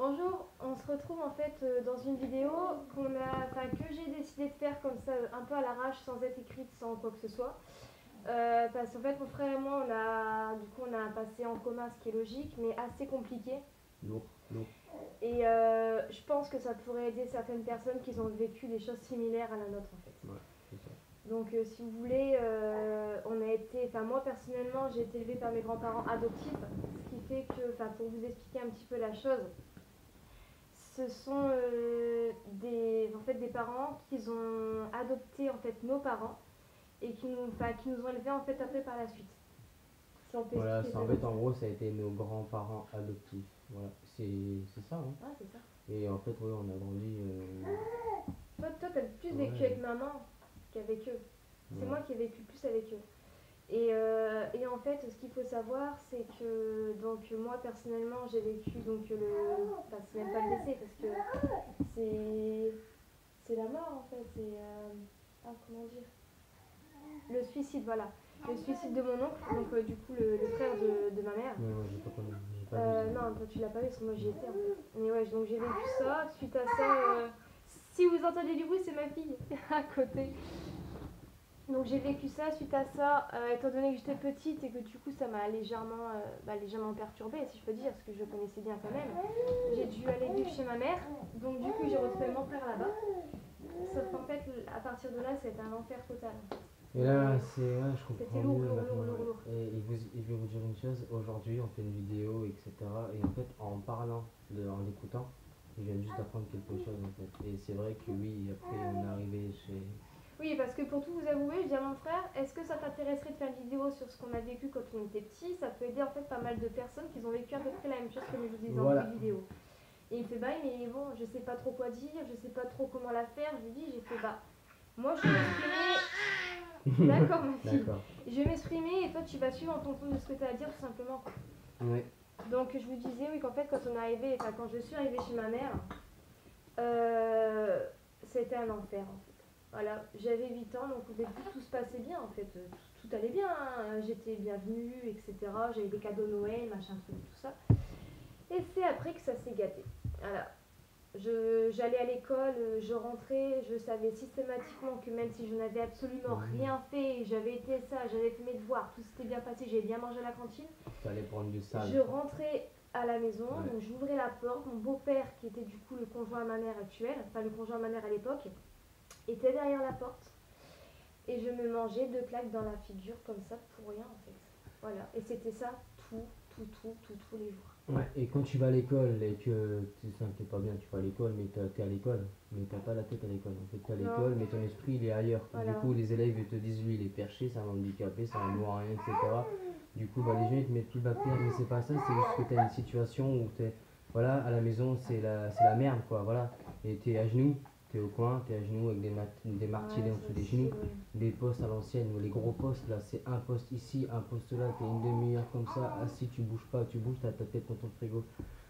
Bonjour, on se retrouve en fait dans une vidéo que j'ai décidé de faire comme ça, un peu à l'arrache, sans être écrite, sans quoi que ce soit. Parce qu'en fait, mon frère et moi, on a un passé en commun, ce qui est logique, mais assez compliqué. Lourd, lourd. Et je pense que ça pourrait aider certaines personnes qui ont vécu des choses similaires à la nôtre en fait. Ouais, c'est ça. Donc, si vous voulez, moi personnellement, j'ai été élevée par mes grands-parents adoptifs, ce qui fait que, pour vous expliquer un petit peu la chose, ce sont des parents qui ont adopté en fait nos parents et qui nous ont élevés en fait après par la suite. Si on peut Voilà, expliquer ça ça en comme fait, ça. en gros, ça a été nos grands-parents adoptifs. Voilà, c'est ça, hein. Ouais, c'est ça. Et en fait, ouais, on a grandi. Toi, t'as plus vécu Ouais, avec maman qu'avec eux. C'est ouais. moi qui ai vécu plus avec eux. Et en fait, ce qu'il faut savoir, c'est que donc moi personnellement, j'ai vécu c'est même pas le décès parce que c'est la mort en fait. Comment dire, le suicide, voilà. Le suicide de mon oncle, donc du coup le frère de ma mère. Ouais, ouais, j'ai pas connu, j'ai pas vu ça. Non, toi tu l'as pas vu parce que moi j'y étais en fait. Mais ouais, donc j'ai vécu ça. Suite à ça, si vous entendez du bruit, c'est ma fille à côté. Donc j'ai vécu ça. Suite à ça, étant donné que j'étais petite et que du coup ça m'a légèrement perturbée, si je peux dire, parce que je connaissais bien quand même, j'ai dû aller vivre chez ma mère. Donc du coup j'ai retrouvé mon frère là-bas. Sauf qu'en fait, à partir de là, c'était un enfer total. Et là, ouais, je C'était comprends lourd, mieux lourd, maintenant. lourd, lourd, lourd. Ouais. Et je vais vous dire une chose, aujourd'hui, on fait une vidéo, etc. Et en fait, en parlant, en l'écoutant, je viens juste d'apprendre quelque chose, en fait. Et c'est vrai que oui, après, on est arrivé chez. Oui, parce que pour tout vous avouer, je dis à mon frère, est-ce que ça t'intéresserait de faire une vidéo sur ce qu'on a vécu quand on était petit? Ça peut aider en fait pas mal de personnes qui ont vécu à peu près la même chose que je vous disais en début Voilà. de vidéo. Et il me fait, bah, mais bon, je sais pas trop quoi dire, je sais pas trop comment la faire. Je lui dis, j'ai fait, bah, moi je vais m'exprimer. D'accord, ma fille. D'accord. Je vais m'exprimer et toi tu vas suivre en fonction de ce que tu as à dire, tout simplement. Ouais. Donc je vous disais, oui, qu'en fait, quand je suis arrivée chez ma mère, c'était un enfer en fait. Voilà, j'avais 8 ans, donc au début tout se passait bien en fait. Tout allait bien, hein. J'étais bienvenue, etc. J'avais des cadeaux Noël, machin, truc, tout ça. Et c'est après que ça s'est gâté. Voilà. J'allais à l'école, je rentrais, je savais systématiquement que même si je n'avais absolument rien fait, j'avais été ça, j'avais fait mes devoirs, tout s'était bien passé, j'avais bien mangé à la cantine. T'allais prendre du sale. Je rentrais à la maison, Ouais. donc j'ouvrais la porte, mon beau-père, qui était du coup le conjoint à ma mère actuelle, enfin le conjoint à ma mère à l'époque, était derrière la porte. Et je me mangeais 2 claques dans la figure comme ça pour rien en fait. Voilà, et c'était ça tous les jours. Ouais, et quand tu vas à l'école et que t'es pas bien, tu vas à l'école, mais t'es à l'école, mais t'as pas la tête à l'école. En fait, t'es à l'école, mais ton esprit il est ailleurs. Voilà. Du coup, les élèves ils te disent lui il est perché, c'est un handicapé, c'est un moyen, etc. Du coup, les gens ils te mettent tout le baptême, mais c'est pas ça, c'est juste que t'as une situation où t'es, voilà, à la maison c'est la merde, quoi, voilà. Et t'es à genoux, t'es au coin, t'es à genoux avec des martilets en dessous des genoux, des postes à l'ancienne, les gros postes là, c'est un poste ici, un poste là, t'es une demi-heure comme ça, assis, tu bouges pas, tu bouges, t'as ta tête contre le frigo.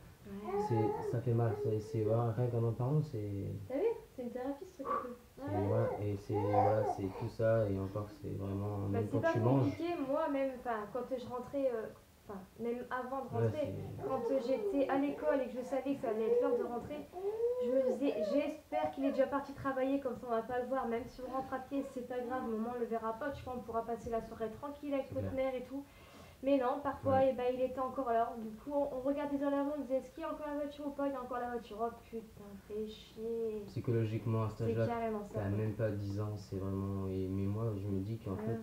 Ça fait mal, voilà, rien qu'en en parlant, c'est. T'as vu? C'est une thérapie ce truc un peu. Voilà, et c'est tout ça, et encore, c'est vraiment. Même quand tu manges. C'est pas compliqué, moi même, quand je rentrais, même avant de Ouais, rentrer, quand j'étais à l'école et que je savais que ça allait être l'heure de rentrer, je me disais, j'espère qu'il est déjà parti travailler, comme ça on va pas le voir, même si on rentre à pied, c'est pas grave, maman le verra pas, tu vois, on pourra passer la soirée tranquille avec notre mère et tout. Mais non, parfois, il était encore là. Du coup, on regardait dans la rue, on disait, est-ce qu'il y a encore la voiture ou pas? Il y a encore la voiture. Oh putain, fais chier. Psychologiquement, à cet C'est âge-là, carrément ça. t'as même pas 10 ans, c'est vraiment. Mais moi, je me dis qu'en fait,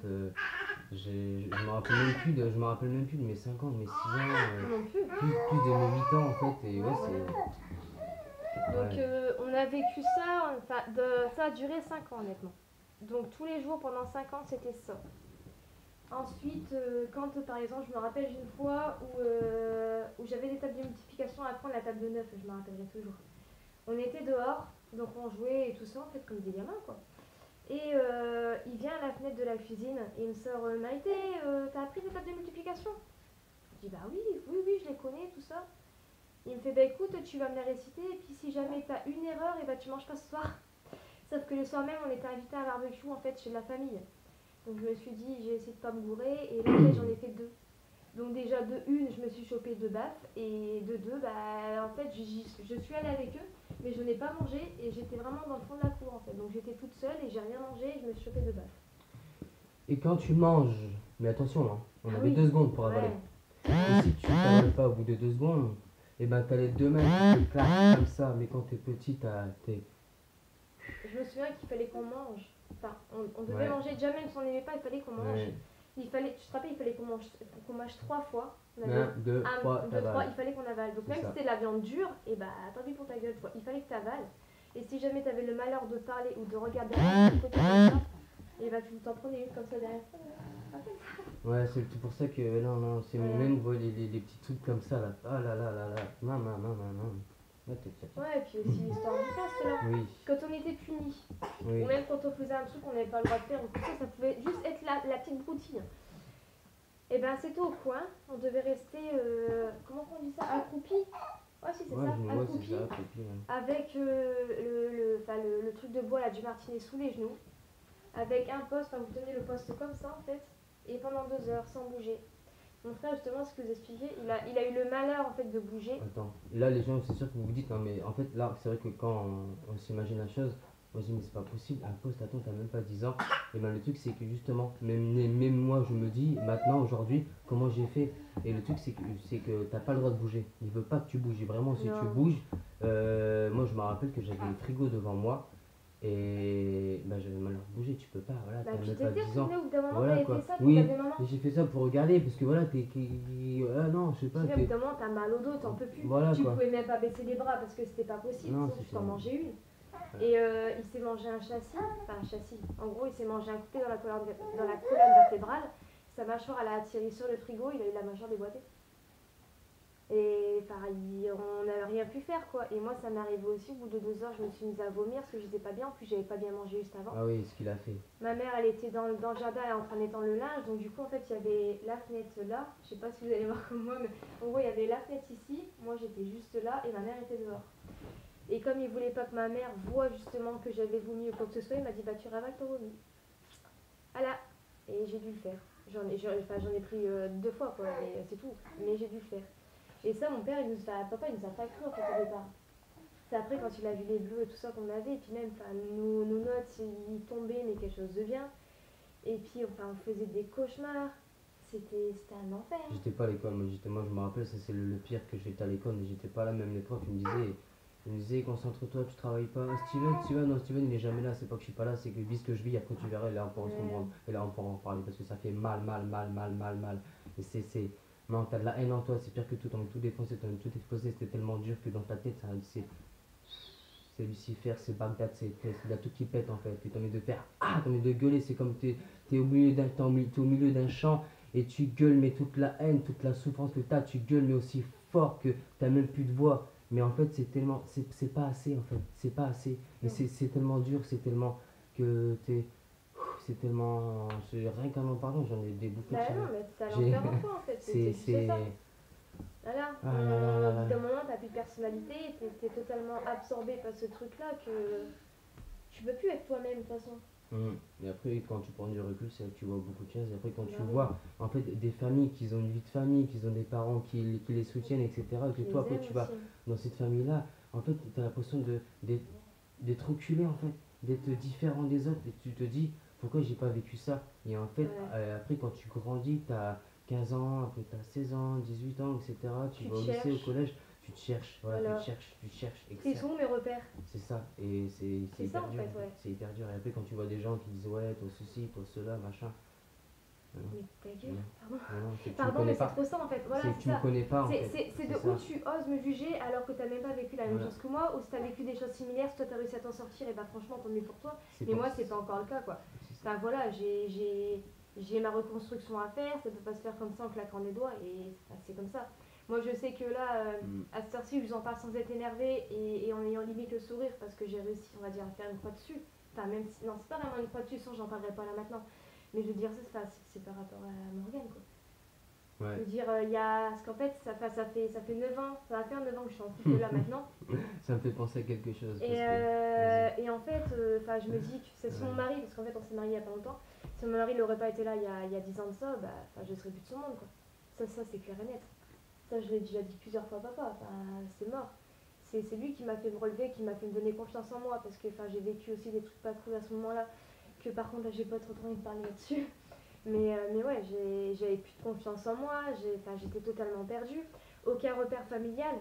je me rappelle même plus de mes 5 ans, de mes 6 ans, Non plus. plus de mes 8 ans en fait, et ouais, c'est. Donc, on a vécu ça, ça a duré 5 ans, honnêtement. Donc, tous les jours pendant 5 ans, c'était ça. Ensuite, quand par exemple, je me rappelle d'une fois où j'avais des tables de multiplication à prendre, la table de 9, je me rappellerai toujours. On était dehors, donc on jouait et tout ça, en fait, comme des gamins, quoi. Et il vient à la fenêtre de la cuisine et il me sort Maïté, t'as appris des tables de multiplication? Je dis bah oui, je les connais, tout ça. Il me fait bah écoute, tu vas me les réciter et puis si jamais t'as une erreur, et bah tu manges pas ce soir. Sauf que le soir même, on était invité à un barbecue en fait chez la famille. Donc je me suis dit, j'ai essayé de pas me gourer et là j'en ai fait 2. Donc déjà de une, je me suis chopé 2 baffes et de deux, bah en fait je suis allée avec eux, mais je n'ai pas mangé et j'étais vraiment dans le fond de la cour en fait. Donc j'étais toute seule et j'ai rien mangé et je me suis chopé 2 baffes. Et quand tu manges, mais attention, hein, on Ah avait oui, 2 secondes pour avaler. ouais. Et si tu t'avales pas au bout de 2 secondes, et ben t'as les 2 mains qui te claquent comme ça. Mais quand t'es petit, Je me souviens qu'il fallait qu'on mange. Enfin, on devait Ouais, manger. Déjà même si on n'aimait pas, il fallait qu'on mange. ouais. Tu te rappelles, il fallait qu'on mange 3 fois. On avait 1, 2, 3, 2, 3, t'avales. il fallait qu'on avale. Donc C'est même si ça. c'était de la viande dure, et bah tant pis pour ta gueule, quoi. Il fallait que tu avales. Et si jamais tu avais le malheur de parler ou de regarder à côté comme ça, et bah tu t'en prenais une comme ça derrière. Ouais, c'est pour ça que non, non, c'est Ouais. même les petits trucs comme ça là. Ah là là là là. Non, non, non, non, non. Ouais, Ouais, et puis aussi l'histoire du faste là. Oui, Quand on était punis, oui. ou même quand on faisait un truc qu'on n'avait pas le droit de faire, ou tout ça, ça pouvait juste être la petite broutille. Et ben c'était au coin, on devait rester, comment on dit ça, accroupi. Ouais, si c'est Ouais, ça, ouais, accroupi, c'est ça, copie, ouais. avec le truc de bois là du martinet sous les genoux, avec un poste, enfin vous tenez le poste comme ça en fait, et pendant 2 heures sans bouger. Mon frère justement, ce que vous expliquez, il a eu le malheur en fait de bouger. Attends, là les gens, c'est sûr que vous vous dites, non mais en fait là, c'est vrai que quand on s'imagine la chose, on se dit mais c'est pas possible, un poste, attends, t'as même pas 10 ans. Et ben le truc c'est que justement, même moi je me dis, maintenant, aujourd'hui, comment j'ai fait. Et le truc c'est que t'as pas le droit de bouger, il veut pas que tu bouges, et vraiment si tu Non. bouges, moi je me rappelle que j'avais le frigo devant moi, et ben j'avais mal à bouger, tu peux pas, voilà, Bah t'as puis même pas t'étais 10 ans. retourné au bout d'un moment, Voilà t'avais quoi, fait ça pour oui, regarder maman. mais j'ai fait ça pour regarder, parce que voilà, ah non, je sais pas, Puis même au bout d'un moment, t'as mal au dos, t'en peux plus. voilà Tu quoi. pouvais même pas baisser les bras parce que c'était pas possible, Non, sinon tu c'était. t'en mangeais une. Et il s'est mangé un châssis, enfin un châssis. En gros, il s'est mangé un coupé dans la colonne vertébrale. Sa mâchoire, elle a atterri sur le frigo, il a eu la mâchoire déboîtée. Et enfin, on n'avait rien pu faire quoi. Et moi, ça m'est arrivé aussi. Au bout de 2 heures, je me suis mise à vomir parce que j'étais pas bien. En plus, j'avais pas bien mangé juste avant. Ah oui, ce qu'il a fait. Ma mère, elle était dans le jardin, elle est en train d'étendre le linge. Donc, du coup, en fait, il y avait la fenêtre là. Je sais pas si vous allez voir comme moi, mais en gros, il y avait la fenêtre ici. Moi, j'étais juste là et ma mère était dehors. Et comme il voulait pas que ma mère voie justement que j'avais vomi ou quoi que ce soit, il m'a dit bah tu ravales ton vomi. Voilà. Et j'ai dû le faire. J'en ai pris 2 fois quoi, mais c'est tout. Mais j'ai dû le faire. Et ça, mon père, papa, il nous a pas cru en fait au départ. C'est après quand il a vu les bleus et tout ça qu'on avait, et puis même nos notes, ils tombaient, mais quelque chose de bien. Et puis enfin, on faisait des cauchemars. C'était un enfer. J'étais pas à l'école, moi je me rappelle, ça c'est le pire que j'étais à l'école, mais j'étais pas là, même les profs ils me disaient concentre-toi, tu travailles pas. Non, Steven il est jamais là, c'est pas que je suis pas là, c'est que vis ce que je vis, après tu verras, et là on pourra se comprendre, et là on pourra en parler, parce que ça fait mal, mal, mal, mal, mal, mal. Et non, t'as de la haine en toi, c'est pire que tout, t'as envie de tout défoncer, t'as envie de tout exploser, c'était tellement dur que dans ta tête, c'est Lucifer, c'est Bagdad, il y a tout qui pète en fait. Et t'as envie de faire t'as envie de gueuler, c'est comme t'es au milieu d'un champ et tu gueules, mais toute la haine, toute la souffrance que t'as, tu gueules, mais aussi fort que t'as même plus de voix. Mais en fait, c'est pas assez en fait, c'est pas assez. Et c'est tellement dur, c'est tellement que c'est tellement. Rien qu'en en parlant, j'en ai des bouffées de Bah chaleur. non, mais c'est à l'enfer en toi en fait. C'est juste ça. Voilà, Ah là là là au là. bout d'un moment, t'as plus de personnalité, t'es totalement absorbé par ce truc-là que tu peux plus être toi-même de toute façon. Et après, quand tu prends du recul, c'est là que tu vois beaucoup de choses. Et après, quand tu Bah oui. vois en fait des familles qui ont une vie de famille, qui ont des parents qui les soutiennent, etc., que Tu toi, les après, aimes tu vas aussi. dans cette famille-là, en fait, tu as l'impression d'être reculé, en fait, d'être différent des autres. Et tu te dis, pourquoi j'ai pas vécu ça? Et en fait, Ouais. après, quand tu grandis, tu as 15 ans, après, tu as 16 ans, 18 ans, etc., tu Tu vas au te lycée, au cherches. collège, tu te cherches, voilà, Voilà. tu te cherches, Quels etc. sont mes repères? C'est ça, et c'est C'est ça, hyper en dur. fait, ouais. C'est hyper dur. Et après, quand tu vois des gens qui disent ouais, toi ceci, toi cela, machin. Mais ta gueule, Non, pardon. non, c'est que tu me Pardon, connais mais c'est pas. trop ça en fait. Voilà, C'est que c'est tu me ça. connais pas en fait. C'est de C'est où ça. tu oses me juger alors que t'as même pas vécu la même Voilà. chose que moi, ou si t'as vécu des choses similaires, si toi t'as réussi à t'en sortir, et bah franchement, tant mieux pour toi. C'est Mais pas- moi, c'est pas encore le cas quoi. c'est ça. Enfin voilà, j'ai ma reconstruction à faire, ça peut pas se faire comme ça en claquant des doigts, et enfin, c'est comme ça. Moi, je sais que là, à cette heure-ci, je vous en parle sans être énervée et en ayant limite le sourire parce que j'ai réussi, on va dire, à faire une croix dessus. Enfin, même si, non, c'est pas vraiment une croix dessus, sinon j'en parlerai pas là maintenant. Mais je veux dire, c'est par rapport à Morgane, quoi. Je Ouais. veux dire, il y a. Parce qu'en fait, ça fait 9 ans, ça va faire 9 ans que je suis en couple là maintenant. Ça me fait penser à quelque chose. Et, Vas-y. et en fait, je me dis que c'est si mon mari, parce qu'en fait, on s'est mariés il y a pas longtemps, si mon mari n'aurait pas été là il y a 10 ans de ça, bah, je serais plus de ce monde, quoi. Ça c'est clair et net. Ça, je l'ai déjà dit plusieurs fois à papa. Enfin, c'est mort. C'est lui qui m'a fait me relever, qui m'a fait me donner confiance en moi. Parce que j'ai vécu aussi des trucs pas cool à ce moment-là. Que par contre, là, j'ai pas trop envie de parler là-dessus. Mais ouais, j'avais plus de confiance en moi. J'étais totalement perdue. Aucun repère familial.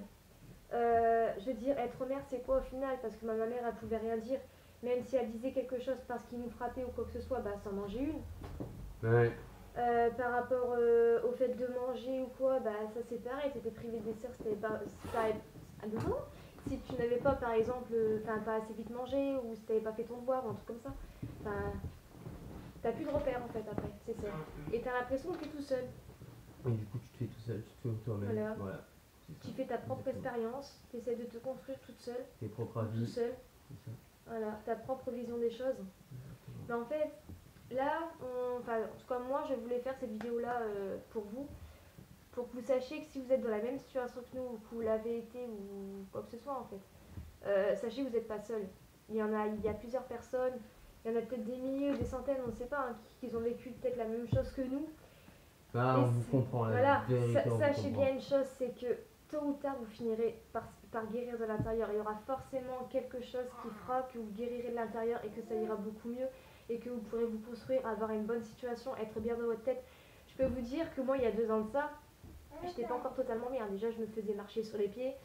Je veux dire, être mère, c'est quoi au final? Parce que ma mère, elle pouvait rien dire. Même si elle disait quelque chose parce qu'il nous frappait ou quoi que ce soit, bah, ça en mangeait une. Ouais. Par rapport au fait de manger ou quoi, bah ça c'est pareil, t'étais privé de dessert, c'était pas. Non. Si tu n'avais pas, par exemple, pas assez vite mangé ou si t'avais pas fait ton devoir ou un truc comme ça, enfin, t'as plus de repères en fait après, c'est ça. Et t'as l'impression que t'es tout seul. Et du coup, tu te fais tout seul, tu te fais toi-même. Voilà. Voilà. Tu fais ta propre expérience, t'essaies de te construire toute seule, Tes propres tout avis. seul. C'est ça. Voilà, ta propre vision des choses. Exactement. Mais en fait, là, en tout cas moi, je voulais faire cette vidéo-là pour vous. Pour que vous sachiez que si vous êtes dans la même situation que nous, ou que vous l'avez été, ou quoi que ce soit en fait, sachez que vous n'êtes pas seul. Il y a plusieurs personnes, il y en a peut-être des milliers, des centaines, on ne sait pas, hein, qui ont vécu peut-être la même chose que nous. Ah, on vous comprend, voilà, sachez bien une chose, c'est que tôt ou tard, vous finirez par guérir de l'intérieur. Il y aura forcément quelque chose qui fera que vous guérirez de l'intérieur et que ça ira beaucoup mieux et que vous pourrez vous construire, avoir une bonne situation, être bien dans votre tête. Je peux vous dire que moi, il y a 2 ans de ça, j'étais pas encore totalement bien. Déjà, je me faisais marcher sur les pieds.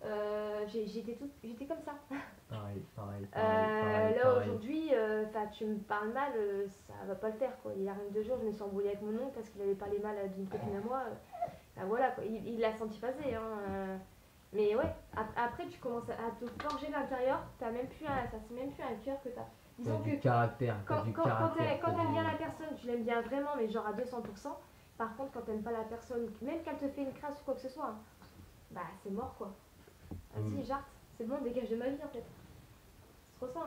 J'étais comme ça. Pareil. Là, aujourd'hui, tu me parles mal, ça va pas le faire. Quoi. Il y a rien de 2 jours, je me suis embrouillée avec mon oncle parce qu'il avait parlé mal d'une copine à moi. Voilà, quoi. Il l'a senti passer. Mais ouais, après, tu commences à te forger l'intérieur. Ça c'est même plus un cœur que t'as. Disons que caractère, quand t'aimes bien la personne, tu l'aimes bien vraiment, mais genre à 200%. Par contre, quand t'aimes pas la personne, même qu'elle te fait une crasse ou quoi que ce soit, bah c'est mort quoi. Vas-y, jarte, c'est bon, dégage de ma vie en fait. C'est trop ça.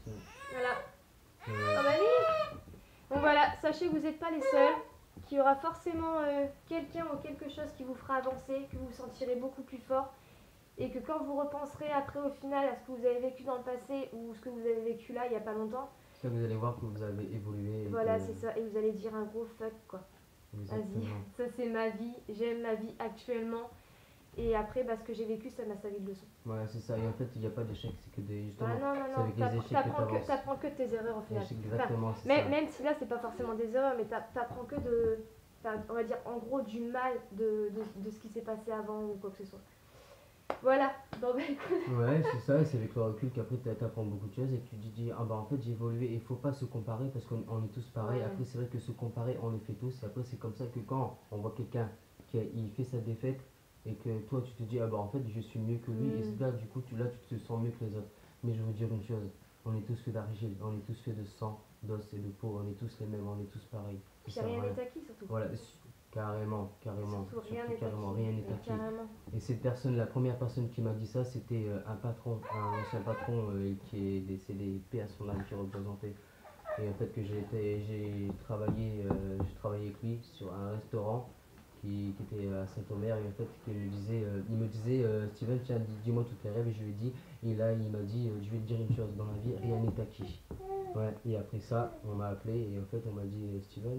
Voilà. Ah bah oui. Donc voilà, sachez que vous n'êtes pas les seuls, qu'il y aura forcément quelqu'un ou quelque chose qui vous fera avancer, que vous vous sentirez beaucoup plus fort. Et que quand vous repenserez après au final à ce que vous avez vécu dans le passé ou ce que vous avez vécu là il n'y a pas longtemps, ça vous allez voir que vous avez évolué. Voilà, c'est ça, et vous allez dire un gros fuck quoi. Vas-y, ça c'est ma vie, j'aime ma vie actuellement. Et après, ce que j'ai vécu, ça m'a servi de leçon. Voilà, c'est ça, et en fait, il n'y a pas d'échec, c'est que des. Justement, non, avec les échecs que t'apprends que de tes erreurs au final. Exactement, c'est ça. Même si là, c'est pas forcément des erreurs, mais t'apprends que de. On va dire en gros du mal de ce qui s'est passé avant ou quoi que ce soit. Voilà, bon bah écoute. Ouais, c'est ça, c'est avec le recul qu'après t'apprends beaucoup de choses et que tu te dis, ah bah en fait j'ai évolué et il faut pas se comparer parce qu'on est tous pareils. Ouais. Après, c'est vrai que se comparer, on le fait tous. Et après, c'est comme ça que quand on voit quelqu'un il fait sa défaite et que toi tu te dis, ah bah en fait je suis mieux que lui, et là du coup tu te sens mieux que les autres. Mais je veux dire une chose, on est tous faits d'argile, on est tous faits de sang, d'os et de peau, on est tous les mêmes, on est tous pareils. Puis rien n'est acquis surtout. Voilà, carrément, Surtout, rien n'est acquis. Et cette personne, la première personne qui m'a dit ça, c'était un patron, un ancien patron qui est décédé, paix à son âme, qui représentait. Et en fait que j'ai travaillé avec lui sur un restaurant qui était à Saint-Omer, et en fait il me disait Steven, tiens, dis-moi tous tes rêves, et je lui ai dit, et là il m'a dit, je vais te dire une chose, dans la vie rien n'est acquis. Ouais, et après ça on m'a appelé et en fait on m'a dit, Steven,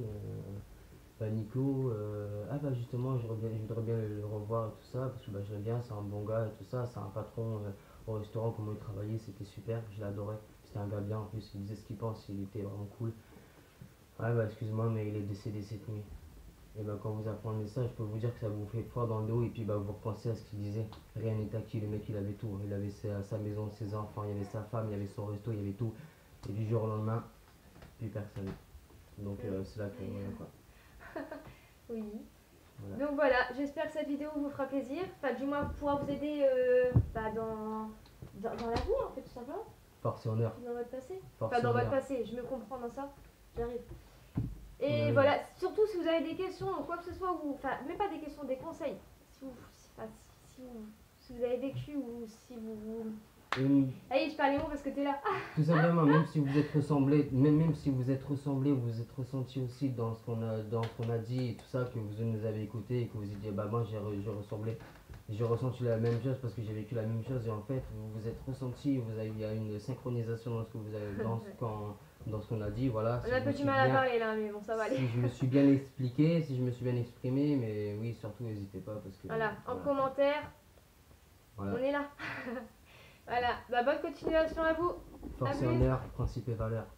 bah Nico, ah bah justement je voudrais bien le revoir et tout ça, parce que bah, je l'aime bien, c'est un bon gars et tout ça, c'est un patron au restaurant, comment il travaillait, c'était super, je l'adorais, c'était un gars bien en plus, il disait ce qu'il pense, il était vraiment cool. Ouais bah excuse-moi mais il est décédé cette nuit. Et bah quand vous apprenez ça, je peux vous dire que ça vous fait froid dans le dos et puis bah vous repensez à ce qu'il disait, rien n'est acquis, le mec il avait tout, il avait sa maison, ses enfants, il y avait sa femme, il y avait son resto, il y avait tout, et du jour au lendemain, plus personne. Donc c'est là que voilà quoi. Oui. Voilà. Donc voilà, j'espère que cette vidéo vous fera plaisir, enfin du moins pourra vous aider dans l'avenir en fait tout simplement. Force et honneur. Dans votre passé. Enfin dans votre passé, je me comprends dans ça, j'arrive. Et oui. voilà, surtout si vous avez des questions ou quoi que ce soit, enfin même pas des questions, des conseils. Si vous avez vécu ou si vous... Allez, je parle les mots parce que t'es là. Tout simplement, même si vous êtes ressemblés, même si vous êtes ressemblés, vous êtes ressenti aussi dans ce qu'on a dit et tout ça, que vous nous avez écouté et que vous vous dites, bah moi j'ai ressenti la même chose parce que j'ai vécu la même chose, et en fait vous vous êtes ressenti, il y a une synchronisation dans ce que vous avez, dans ce qu'on a dit, voilà. On a un peu du mal à parler là, mais bon, ça va aller. Si je me suis bien expliqué, si je me suis bien exprimé, mais oui, surtout n'hésitez pas parce que... Voilà, en commentaire, Voilà. on est là. Voilà, bah, bonne continuation à vous. Force et plus. honneur, principe et valeur.